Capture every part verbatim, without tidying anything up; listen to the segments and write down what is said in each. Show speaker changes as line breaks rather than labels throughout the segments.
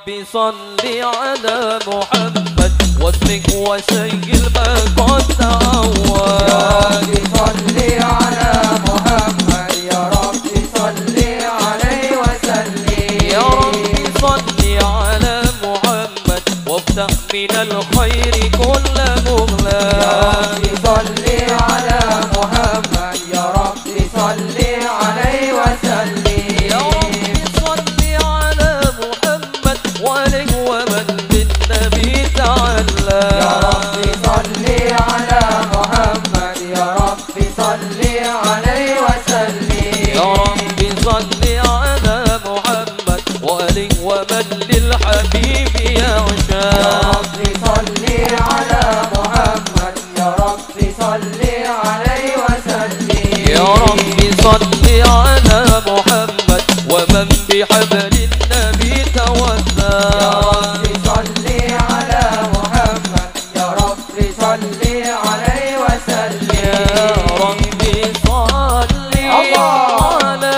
ربي صل على محمد واسلك وسيل ما قد تعود.
يا ربي صل على محمد يا ربي صل عليه وسلم.
يا ربي صل على محمد وافتح من الخير كل مغلق.
يا ربي صل على محمد يا ربي صل عليه وسلم.
يا ربي صل على محمد وآله ومن بالنبي تعلى.
يا ربي صل على محمد يا ربي صل عليه وسلم.
يا ربي صل على محمد وآله ومن للحبيب يغشى.
يا ربي صل على محمد يا ربي صل عليه وسلم.
يا ربي صل على محمد ومن بحبل النبي توسى.
يا ربي صل على محمد يا ربي صل عليه وسلم.
يا ربي صل على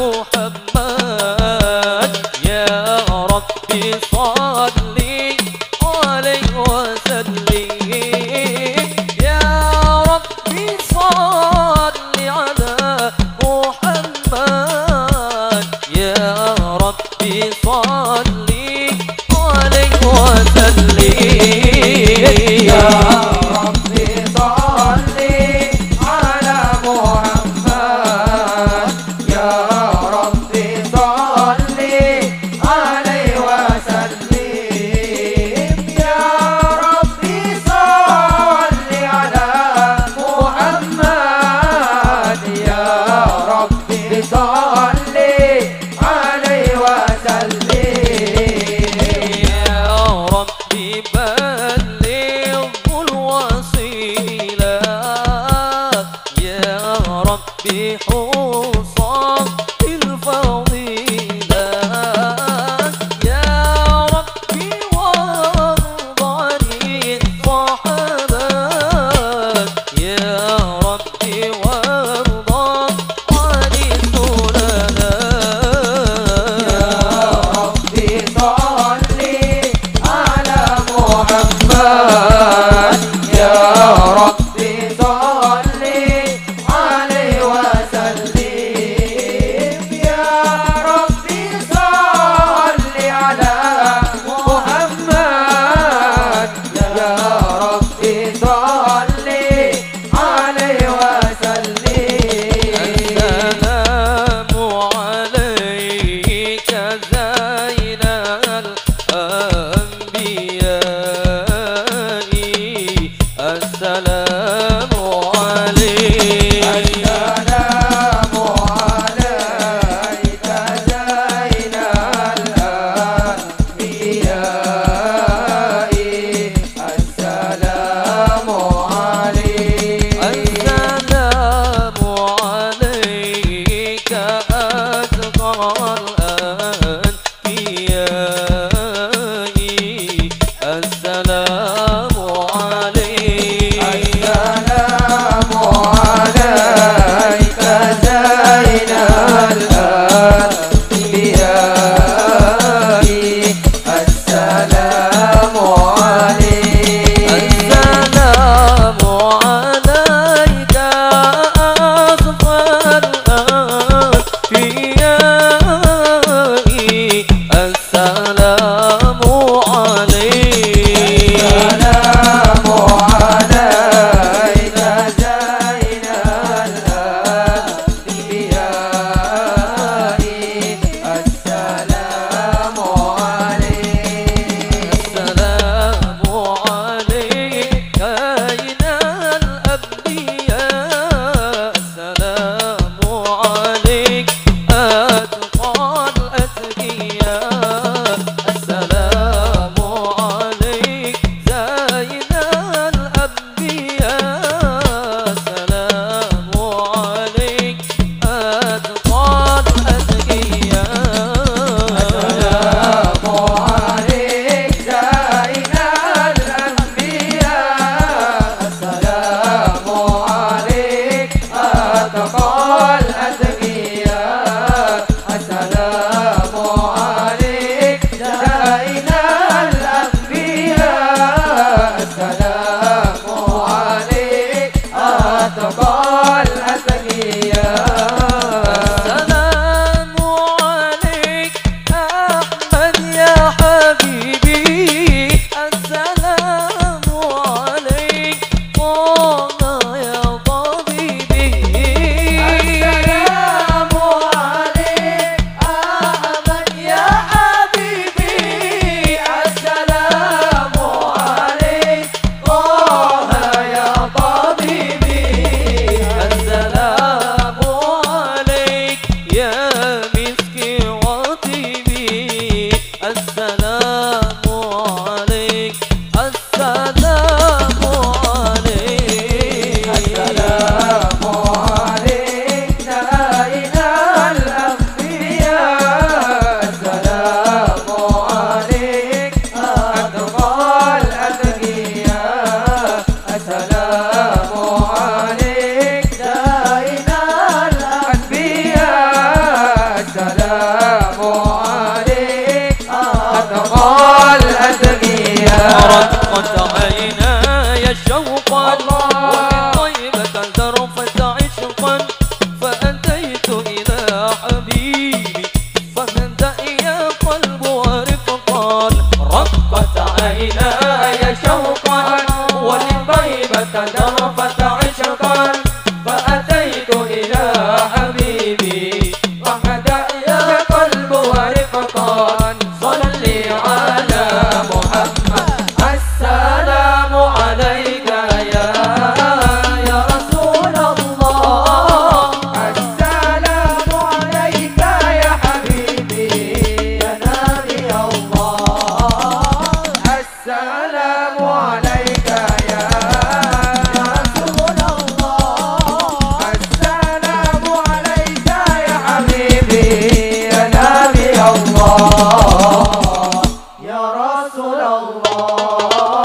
محمد يا ربي صل عليه وسلم. يا ربي صل على محمد يا ربي صل عليه وسلم.
يا ربي صل على محمد يا ربي صل عليه وسلم. يا ربي صل على محمد يا ربي صل عليه وسلم.
يا ربي بلغ الوسيلة يا ربي حصى الفضيلة. يا ربي وارض عن الصحابة يا ربي وارض عن السلالة.
يا ربي صل على محمد يا ربي صل عليه وسلم. يا ربي صل على محمد يا ربي صل عليه وسلم.
السلام عليك زين الأنبياء. السلام عليك
السلام عليك زين الأنبياء. السلام عليك
السلام عليك أتقى الأنبياء. السلام عليك شوقا
الله.
وطيبة ذرفت عشقا فأتيت إلى حبيبي فهدأ يا قلب ورفقا رقت عيناي شوقا ولطيبة ذرفت عشقا فأتيت إلى حبيبي فهدأ يا قلب ورفقا صلي على محمد السلام عليك يا يا رسول الله
السلام عليك يا حبيبي يا نبي الله السلام عليك يا رسول الله السلام عليك يا حبيبي يا نبي الله يا رسول الله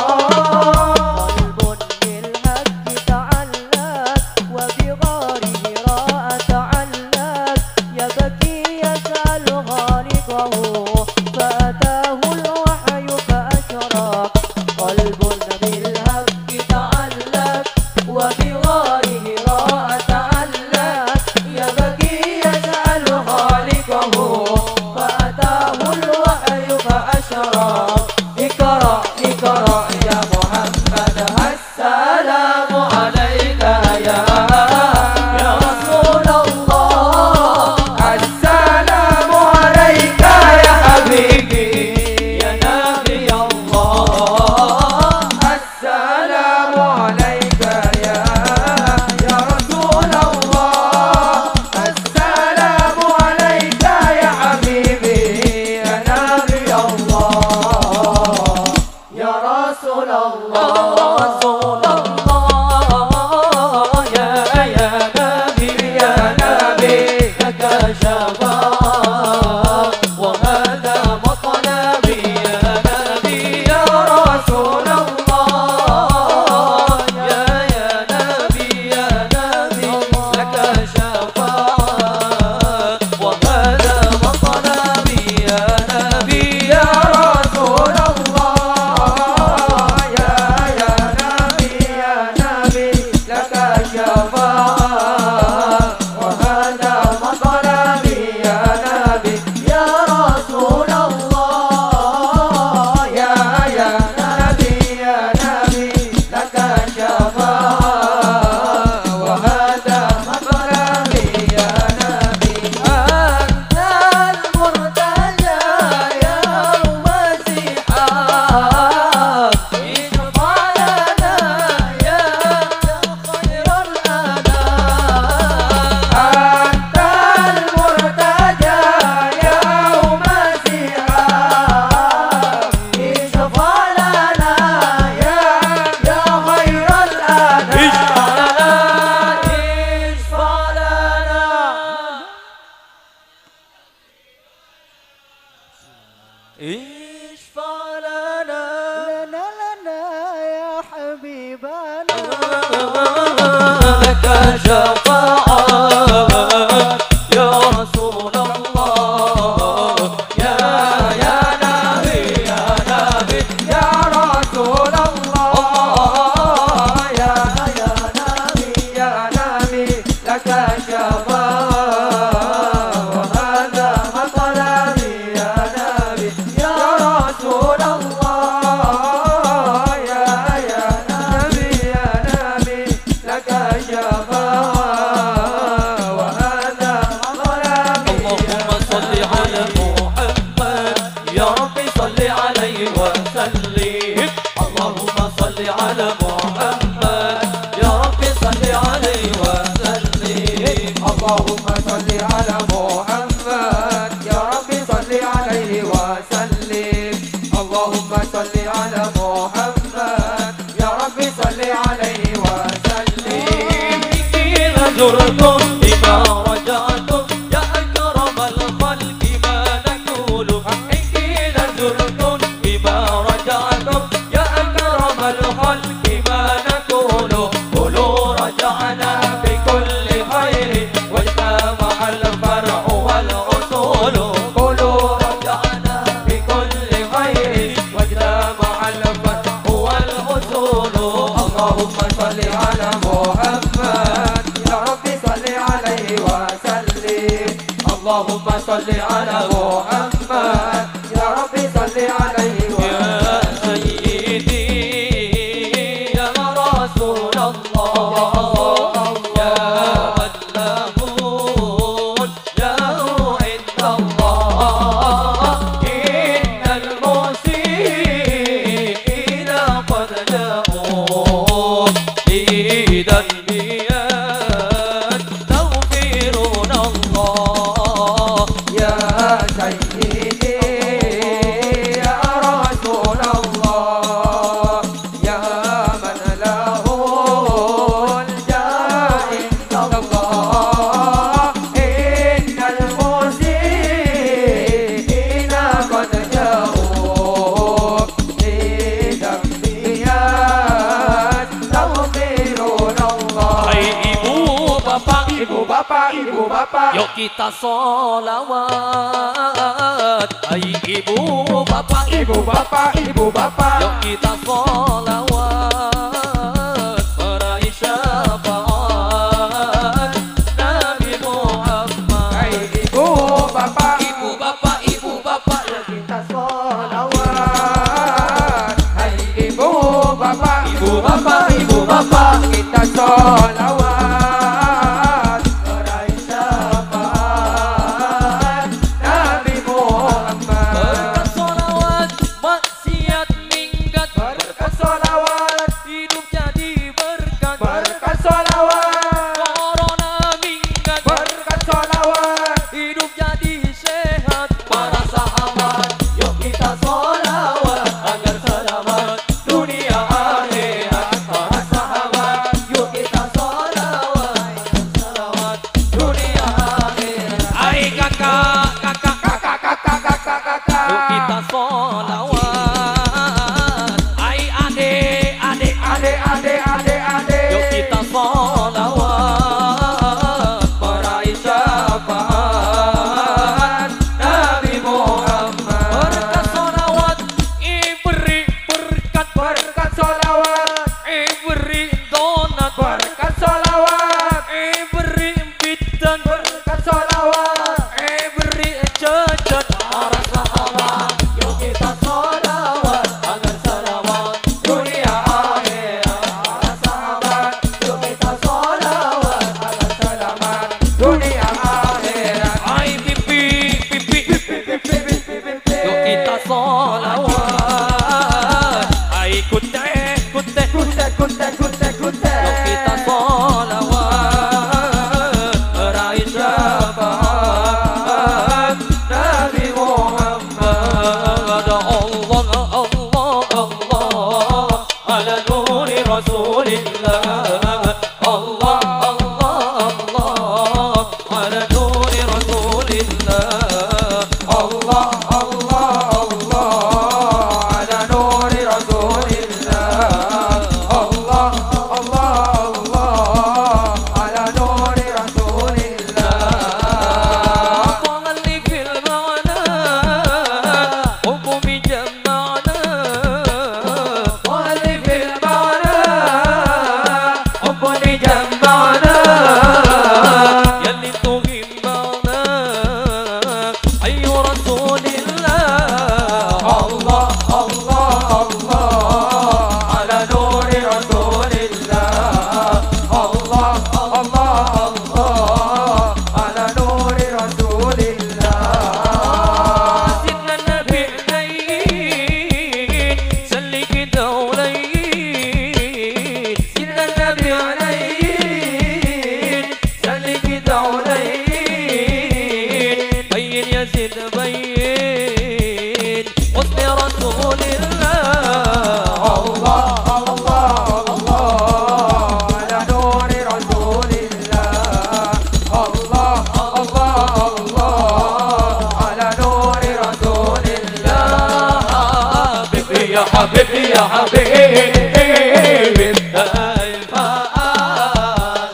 قلب بالهك تعلق وبغاره راء تعلق يبكي يسأل خالقه فأتاه الوحي فأشرق قلب بالهك تعلق وبغاره راء تعلق يبكي يسأل خالقه فأتاه الوحي فأشرق اقرأ اقرأ يا محمد السلام عليك يا يا رسول الله
السلام عليك يا حبيبي
يا نبي الله
السلام عليك يا يا رسول الله السلام عليك يا حبيبي يا نبي الله يا رسول الله
رسول الله يا يا نبي يا نبي لك شفاعة وهذا مطلبي يا نبي يا رسول الله يا يا نبي يا نبي لك شفاعة وهذا مطلبي يا نبي يا رسول
الله يا يا نبي يا نبي لك شفاعة وهذا مطلبي يا نبي يا رسول الله يا يا نبي يا نبي لك شفاعة وهذا مطلبي يا نبي
أنت المرتجى يوم الزحام اشفع لنا يا خير الأنام
أنت المرتجى يوم الزحام اشفع لنا يا يا خير الأنام
اشفع لنا اشفع لنا اشفع لنا
لنا لنا يا حبيبنا
لك شفاعة يا رسول الله يا يا نبي يا نبي
يا رسول الله يا يا نبي يا نبي لك شفاعة وهذا مطلبي يا نبي يا رسول الله يا يا نبي يا نبي لك شفاعة وهذا مطلبي
اللهم صل على محمد يا رب صل عليه وسلم اللهم صل على محمد يا رب صل عليه وسلم
اللهم صل على محمد يا رب صل عليه وسلم اللهم صل على محمد يا رب صل عليه وسلم
إذا زرتم بما رجعتم يا أكرم الخلق ما نقول إذا زرتم بما رجعتم يا أكرم الخلق ما نقول قولوا رجعنا بكل خير واجتمع الفرع والأصول قولوا رجعنا بكل خير واجتمع الفرع والأصول
اللهم صل على محمد يا ربي صل عليه وسلم اللهم صل على محمد يا ربي صل عليه وسلم
يا سيدي يا رسول الله يا من له الجاه عند الله إن المسيئين قد جاءوا لذنبي يستغفرون الله
يا سيدي يا رسول الله يا من له الجاه عند الله إن المسيئين قد جاءوا لذنبي يستغفرون الله.
Hai ibu bapak,
Ibu bapak, ibu bapak,
yuk kita sholawat. Hai ibu bapak,
ibu bapak, ibu bapak,
yuk kita sholawat. Meraih syafaat Nabi Muhammad.
hai ibu bapak,
Ibu bapak, ibu bapak, yuk
kita sholawat. Hai ibu bapak,
ibu bapak, ibu bapak,
kita sholawat. Meraih syafaat Nabi Muhammad.
berkat sholawat maksiat minggat,
Berkat sholawat,
hidup jadi berkat.
berkat sholawat,
Corona minggat,
berkat sholawat.
hidup jadi sehat. Para sahabat, yuk kita sholawat agar selamat dunia akhirat. Para sahabat, yuk kita sholawat agar selamat dunia akhirat. Hai kakak, kakak,
Kakak, kakak, kakak, kakak.
yuk kita sholawat. Hai adik, adik,
Adek, adek, adek, adek.
yuk kita sholawat. Meraih syafaat
Nabi Muhammad.
berkat sholawat, iberi berkat,
Berkat sholawat,
iberi donat,
berkat sholawat,
iberi bidang,
berkat sholawat.
iberi jajan. Para sahabat, yuk kita sholawat agar selamat dunia akhirat. Para sahabat, yuk kita sholawat agar selamat
Dunia akhirat.
Hai pipi, pipi, yuk kita sholawat. Hai kute, kute,
Kute, kute, kute, kute.
yuk kita sholawat. Meraih syafaat Nabi Muhammad. Allah, Allah, Allah ala nuri Rasulillah. Allah, Allah, Allah ala nuri Rasulillah.
Allah, Allah, Allah ala nuri Rasulillah. Allah, Allah, Allah ala nuri Rasulillah.
طال في المعنى حكم جمعنا.
طال في المعنى حبني جمعنا.
يلي تهمنا أي رسول الله.
الله، الله، الله على نور رسول الله. الله، الله، الله على نور رسول الله.
سيدنا النبي عليين سلك دولين.
سيدنا النبي عليه سلك دولين.
بين يزيد بين حسن رسول الله.
الله، الله، الله على نور رسول الله. الله، الله، الله على نور رسول الله.
حبيبي يا حبيبي يا حبيبي الفؤاد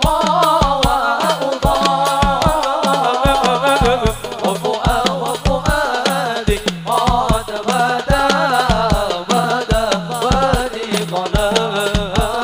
وفؤاد وفؤادي قد بدا بدا فؤادي ظلام.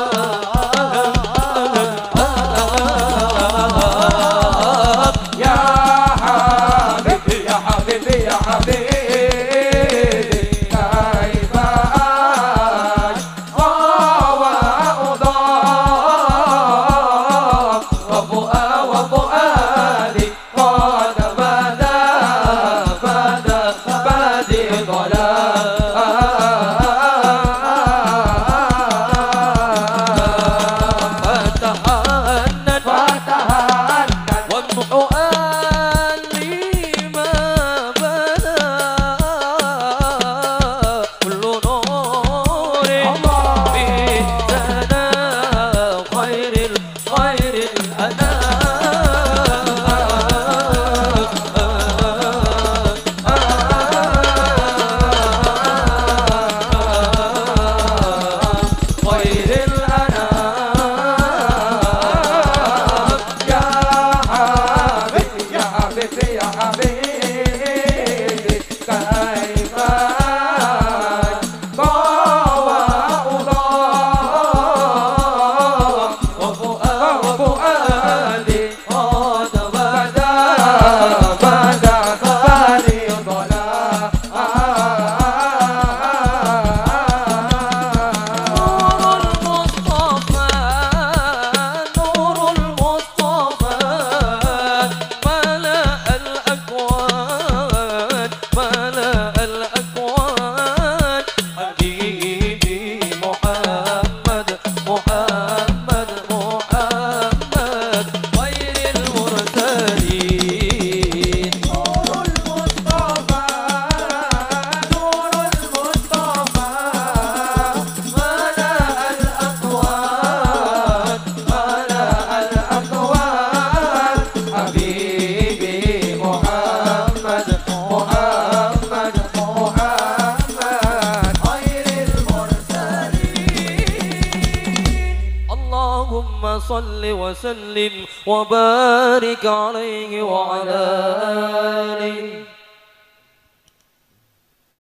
صل وسلم وبارك عليه وعلى آله